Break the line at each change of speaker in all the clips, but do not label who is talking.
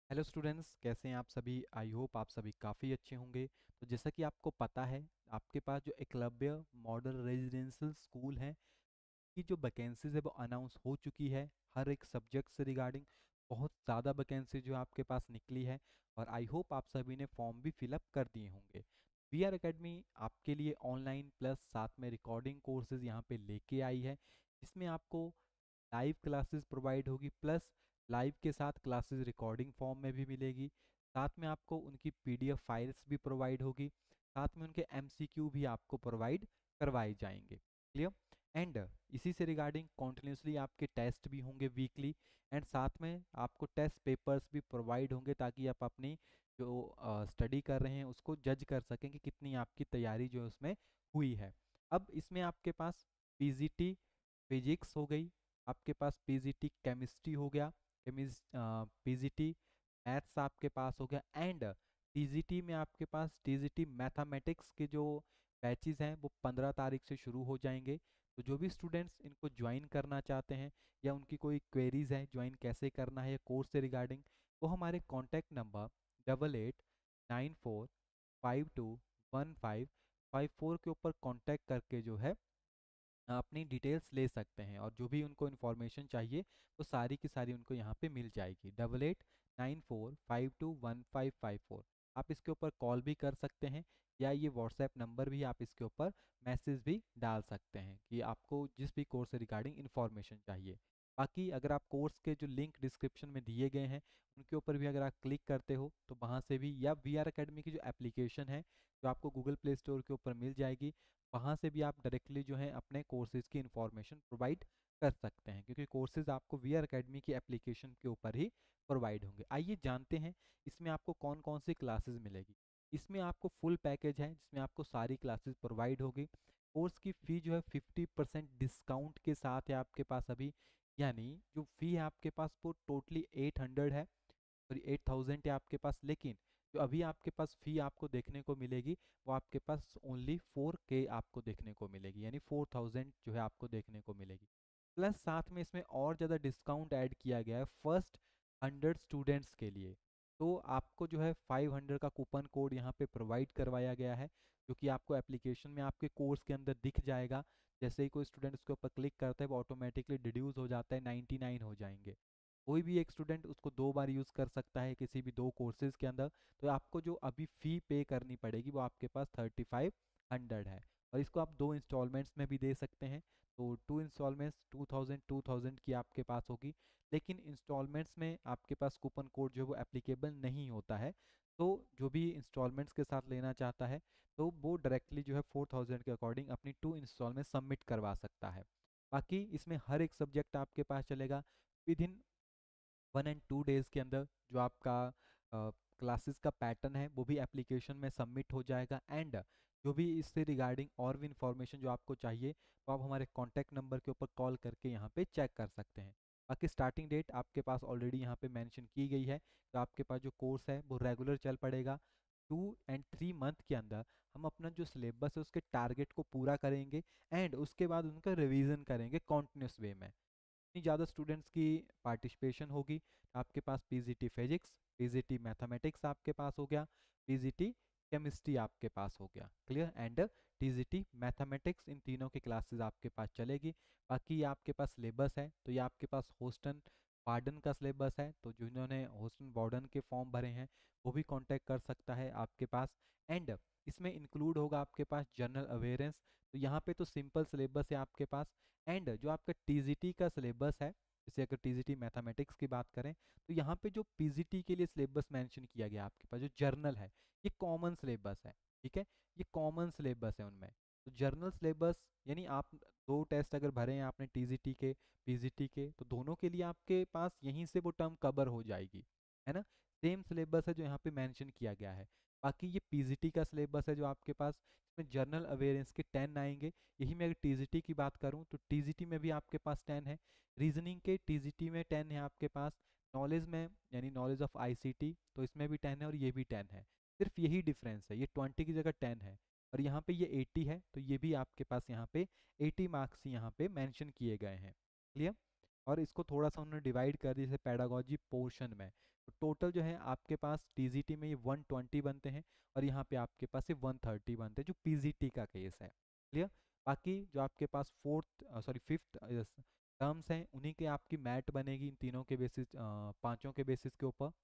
Hello students, कैसे हैं आप सभी। आई होप आप सभी काफ़ी अच्छे होंगे। तो जैसा कि आपको पता है, आपके पास जो एकलव्य मॉडल रेजिडेंशियल स्कूल है की जो वैकेंसीज है वो अनाउंस हो चुकी है। हर एक सब्जेक्ट से रिगार्डिंग बहुत ज़्यादा वैकेंसी जो आपके पास निकली है और आई होप आप सभी ने फॉर्म भी फिलअप कर दिए होंगे। वी आर अकेडमी आपके लिए ऑनलाइन प्लस साथ में रिकॉर्डिंग कोर्सेज यहाँ पे लेके आई है, जिसमें आपको लाइव क्लासेस प्रोवाइड होगी, प्लस लाइव के साथ क्लासेस रिकॉर्डिंग फॉर्म में भी मिलेगी। साथ में आपको उनकी पीडीएफ फाइल्स भी प्रोवाइड होगी, साथ में उनके एमसीक्यू भी आपको प्रोवाइड करवाए जाएंगे। क्लियर। एंड इसी से रिगार्डिंग कॉन्टिन्यूसली आपके टेस्ट भी होंगे वीकली, एंड साथ में आपको टेस्ट पेपर्स भी प्रोवाइड होंगे ताकि आप अपनी जो स्टडी कर रहे हैं उसको जज कर सकें कि कितनी आपकी तैयारी जो है उसमें हुई है। अब इसमें आपके पास पीजीटी फिजिक्स हो गई, आपके पास पीजीटी केमिस्ट्री हो गया, पीजीटी मैथ्स आपके पास हो गया, एंड टीजीटी में आपके पास टीजीटी मैथमेटिक्स के जो बैचेस हैं वो 15 तारीख से शुरू हो जाएंगे। तो जो भी स्टूडेंट्स इनको ज्वाइन करना चाहते हैं या उनकी कोई क्वेरीज है ज्वाइन कैसे करना है कोर्स से रिगार्डिंग, वो हमारे कॉन्टैक्ट नंबर 8894521554 के ऊपर कॉन्टैक्ट करके जो है अपनी डिटेल्स ले सकते हैं, और जो भी उनको इन्फॉर्मेशन चाहिए वो सारी की सारी उनको यहाँ पे मिल जाएगी। 8894521554। आप इसके ऊपर कॉल भी कर सकते हैं या ये व्हाट्सएप नंबर भी आप इसके ऊपर मैसेज भी डाल सकते हैं कि आपको जिस भी कोर्स से रिगार्डिंग इन्फॉर्मेशन चाहिए। बाकी अगर आप कोर्स के जो लिंक डिस्क्रिप्शन में दिए गए हैं उनके ऊपर भी अगर आप क्लिक करते हो तो वहाँ से भी, या वी आर अकेडमी की जो एप्लीकेशन है जो आपको गूगल प्ले स्टोर के ऊपर मिल जाएगी, वहाँ से भी आप डायरेक्टली जो है अपने कोर्सेज की इन्फॉर्मेशन प्रोवाइड कर सकते हैं, क्योंकि कोर्सेज आपको वी आर अकेडमी की एप्लीकेशन के ऊपर ही प्रोवाइड होंगे। आइए जानते हैं इसमें आपको कौन कौन सी क्लासेस मिलेगी। इसमें आपको फुल पैकेज है जिसमें आपको सारी क्लासेस प्रोवाइड होगी। कोर्स की फ़ी जो है 50% डिस्काउंट के साथ है आपके पास अभी, यानी जो फ़ी है आपके पास वो टोटली 800 है, सॉरी 8000 है आपके पास, लेकिन जो अभी आपके पास फ़ी आपको देखने को मिलेगी वो आपके पास ओनली 4K आपको देखने को मिलेगी, यानी 4000 जो है आपको देखने को मिलेगी। प्लस साथ में इसमें और ज़्यादा डिस्काउंट ऐड किया गया है फर्स्ट 100 स्टूडेंट्स के लिए। तो आपको जो है 500 का कूपन कोड यहाँ पे प्रोवाइड करवाया गया है, जो कि आपको एप्लीकेशन में आपके कोर्स के अंदर दिख जाएगा। जैसे ही कोई स्टूडेंट उसके ऊपर क्लिक करता है वो ऑटोमेटिकली डिड्यूस हो जाता है, 99 हो जाएंगे। कोई भी एक स्टूडेंट उसको 2 बार यूज़ कर सकता है किसी भी 2 कोर्सेज के अंदर। तो आपको जो अभी फ़ी पे करनी पड़ेगी वो आपके पास 3500 है, और इसको आप 2 इंस्टॉलमेंट्स में भी दे सकते हैं। तो 2 इंस्टॉलमेंट्स 2000 की आपके पास होगी, लेकिन इंस्टॉलमेंट्स में आपके पास कूपन कोड जो है वो एप्लीकेबल नहीं होता है। तो जो भी इंस्टॉलमेंट्स के साथ लेना चाहता है तो वो डायरेक्टली जो है 4000 के अकॉर्डिंग अपनी 2 इंस्टॉलमेंट सबमिट करवा सकता है। बाकी इसमें हर एक सब्जेक्ट आपके पास चलेगा विद इन 1 and 2 डेज़ के अंदर। जो आपका क्लासेस का पैटर्न है वो भी एप्लीकेशन में सबमिट हो जाएगा, एंड जो भी इससे रिगार्डिंग और भी इंफॉर्मेशन जो आपको चाहिए तो आप हमारे कॉन्टैक्ट नंबर के ऊपर कॉल करके यहाँ पे चेक कर सकते हैं। बाकी स्टार्टिंग डेट आपके पास ऑलरेडी यहाँ पे मेंशन की गई है, तो आपके पास जो कोर्स है वो रेगुलर चल पड़ेगा। 2 and 3 मंथ के अंदर हम अपना जो सिलेबस है उसके टारगेट को पूरा करेंगे, एंड उसके बाद उनका रिवीजन करेंगे कॉन्टिन्यूस वे में। इतनी ज़्यादा स्टूडेंट्स की पार्टिसिपेशन होगी, आपके पास पीजीटी फिजिक्स, पीजीटी मैथमेटिक्स आपके पास हो गया, पीजीटी केमिस्ट्री आपके पास हो गया। क्लियर। एंड टीजीटी मैथमेटिक्स, इन तीनों की क्लासेस आपके पास चलेगी। बाकी ये आपके पास सिलेबस है, तो ये आपके पास होस्टन वार्डन का सिलेबस है, तो जिन्होंने होस्टन वार्डन के फॉर्म भरे हैं वो भी कांटेक्ट कर सकता है आपके पास। एंड इसमें इंक्लूड होगा आपके पास जनरल अवेयरेंस। तो यहाँ पे तो सिंपल सिलेबस है आपके पास, एंड जो आपका टीजीटी का सिलेबस है, जैसे अगर टीजीटी मैथमेटिक्स की बात करें तो यहाँ पे जो पीजीटी के लिए सिलेबस मेंशन किया गया आपके पास जो जर्नल है ये कॉमन सिलेबस है। ठीक है, ये कॉमन सिलेबस है उनमें। तो जर्नल सिलेबस यानी आप 2 टेस्ट अगर भरे हैं आपने टीजीटी के पीजीटी के, तो दोनों के लिए आपके पास यहीं से वो टर्म कवर हो जाएगी, है ना। सेम सिलेबस है जो यहाँ पे मेंशन किया गया है। बाकी ये पीजीटी का सिलेबस है जो आपके पास, इसमें जर्नल अवेयरेंस के 10 आएंगे। यही मैं अगर टीजीटी की बात करूं तो टीजीटी में भी आपके पास 10 है, रीजनिंग के टीजीटी में 10 है आपके पास, नॉलेज में यानी नॉलेज ऑफ आईसीटी तो इसमें भी 10 है और ये भी 10 है। सिर्फ यही डिफरेंस है, ये 20 की जगह 10 है और यहाँ पे ये 80 है, तो ये भी आपके पास यहाँ पे 80 मार्क्स यहाँ पे मेंशन किए गए हैं। क्लियर। और इसको थोड़ा सा उन्होंने डिवाइड कर दिया जैसे पेडागोजी पोर्शन में। तो टोटल जो है आपके पास टीजीटी में ये 120 बनते हैं और यहाँ पे आपके पास ये 130 बनते हैं जो पीजीटी का केस है। क्लियर। बाकी जो आपके पास फिफ्थ टर्म्स हैं उन्हीं के आपकी मैट बनेगी इन तीनों के बेसिस, पांचों के बेसिस के ऊपर।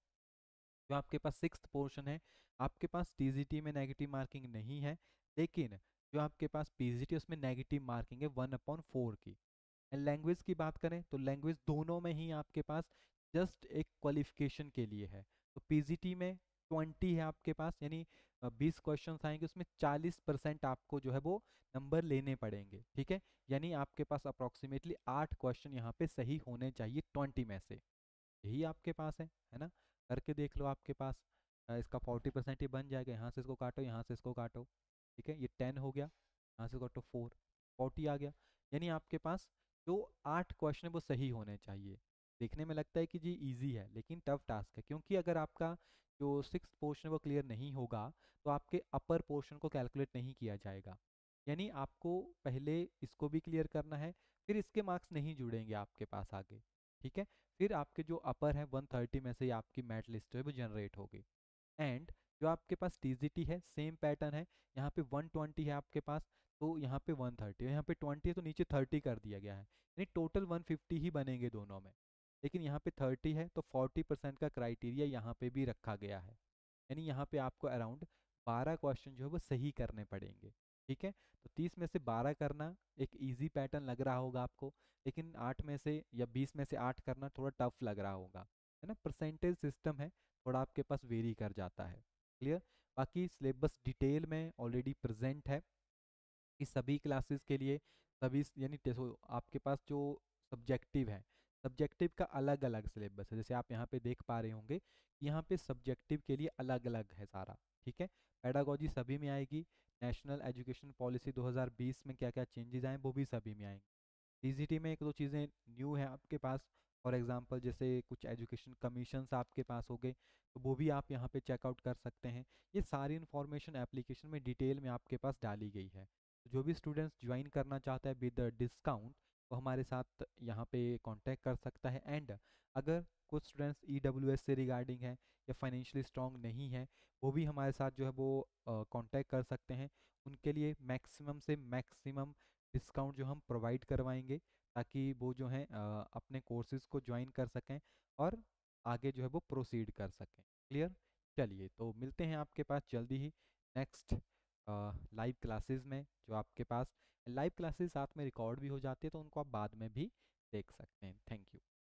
जो आपके पास सिक्स्थ पोर्शन है, आपके पास टीजीटी में नेगेटिव मार्किंग नहीं है, लेकिन जो आपके पास पीजीटी उसमें नेगेटिव मार्किंग है 1/4 की। एंड लैंग्वेज की बात करें तो लैंग्वेज दोनों में ही आपके पास जस्ट एक क्वालिफिकेशन के लिए है। तो पीजीटी में 20 है आपके पास, यानी 20 क्वेश्चन आएंगे, उसमें 40% आपको जो है वो नंबर लेने पड़ेंगे। ठीक है, यानी आपके पास अप्रोक्सीमेटली 8 क्वेश्चन यहाँ पे सही होने चाहिए 20 में से। यही आपके पास है ना। करके देख लो आपके पास इसका 40% ही बन जाएगा। यहाँ से इसको काटो, यहाँ से इसको काटो, ठीक है, ये 10 हो गया, यहाँ से काटो 4, 40 आ गया। यानी आपके पास जो 8 क्वेश्चन है वो सही होने चाहिए। देखने में लगता है कि जी इजी है, लेकिन टफ टास्क है, क्योंकि अगर आपका जो सिक्स्थ पोर्शन है वो क्लियर नहीं होगा तो आपके अपर पोर्शन को कैलकुलेट नहीं किया जाएगा। यानी आपको पहले इसको भी क्लियर करना है, फिर इसके मार्क्स नहीं जुड़ेंगे आपके पास आगे। ठीक है, फिर आपके जो अपर है 130 में से ही आपकी मेरिट लिस्ट है वो जनरेट होगी। एंड जो आपके पास टीजीटी है सेम पैटर्न है, यहाँ पे 120 है आपके पास, तो यहाँ पे 130 है, यहाँ पे 20 है तो नीचे 30 कर दिया गया है, यानी टोटल 150 ही बनेंगे दोनों में। लेकिन यहाँ पे 30 है तो 40% का क्राइटेरिया यहाँ पे भी रखा गया है, यानी यहाँ पे आपको अराउंड 12 क्वेश्चन जो है वो सही करने पड़ेंगे। ठीक है, तो 30 में से 12 करना एक इजी पैटर्न लग रहा होगा आपको, लेकिन 8 में से या 20 में से 8 करना थोड़ा टफ लग रहा होगा, है ना। परसेंटेज सिस्टम है, थोड़ा आपके पास वेरी कर जाता है। क्लियर। बाकी सिलेबस डिटेल में ऑलरेडी प्रेजेंट है कि सभी क्लासेस के लिए सभी, यानी आपके पास जो सब्जेक्टिव है, सब्जेक्टिव का अलग अलग सिलेबस है, जैसे आप यहाँ पे देख पा रहे होंगे यहाँ पे सब्जेक्टिव के लिए अलग अलग है सारा। ठीक है, पेडागोजी सभी में आएगी, नेशनल एजुकेशन पॉलिसी 2020 में क्या क्या चेंजेस आए वो भी सभी में आएंगे। टीजीटी में एक दो चीज़ें न्यू है आपके पास, फॉर एग्जांपल जैसे कुछ एजुकेशन कमीशंस आपके पास हो गए, तो वो भी आप यहाँ पे चेकआउट कर सकते हैं। ये सारी इन्फॉर्मेशन एप्लीकेशन में डिटेल में आपके पास डाली गई है। तो जो भी स्टूडेंट्स ज्वाइन करना चाहता है विद डिस्काउंट वो हमारे साथ यहाँ पे कांटेक्ट कर सकता है। एंड अगर कुछ स्टूडेंट्स ईडब्ल्यूएस से रिगार्डिंग है या फाइनेंशियली स्ट्रॉन्ग नहीं है, वो भी हमारे साथ जो है वो कांटेक्ट कर सकते हैं। उनके लिए मैक्सिमम से मैक्सिमम डिस्काउंट जो हम प्रोवाइड करवाएंगे, ताकि वो जो है अपने कोर्सेज को ज्वाइन कर सकें और आगे जो है वो प्रोसीड कर सकें। क्लियर। चलिए, तो मिलते हैं आपके पास जल्दी ही नेक्स्ट लाइव क्लासेस में। जो आपके पास लाइव क्लासेस साथ में रिकॉर्ड भी हो जाती है तो उनको आप बाद में भी देख सकते हैं। Thank you.